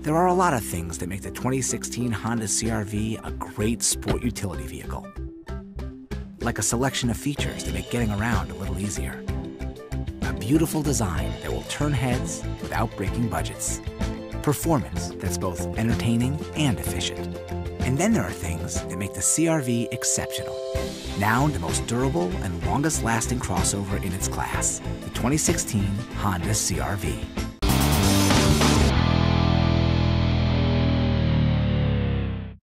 There are a lot of things that make the 2016 Honda CR-V a great sport utility vehicle. Like a selection of features that make getting around a little easier. A beautiful design that will turn heads without breaking budgets. Performance that's both entertaining and efficient. And then there are things that make the CR-V exceptional. Now the most durable and longest lasting crossover in its class, the 2016 Honda CR-V.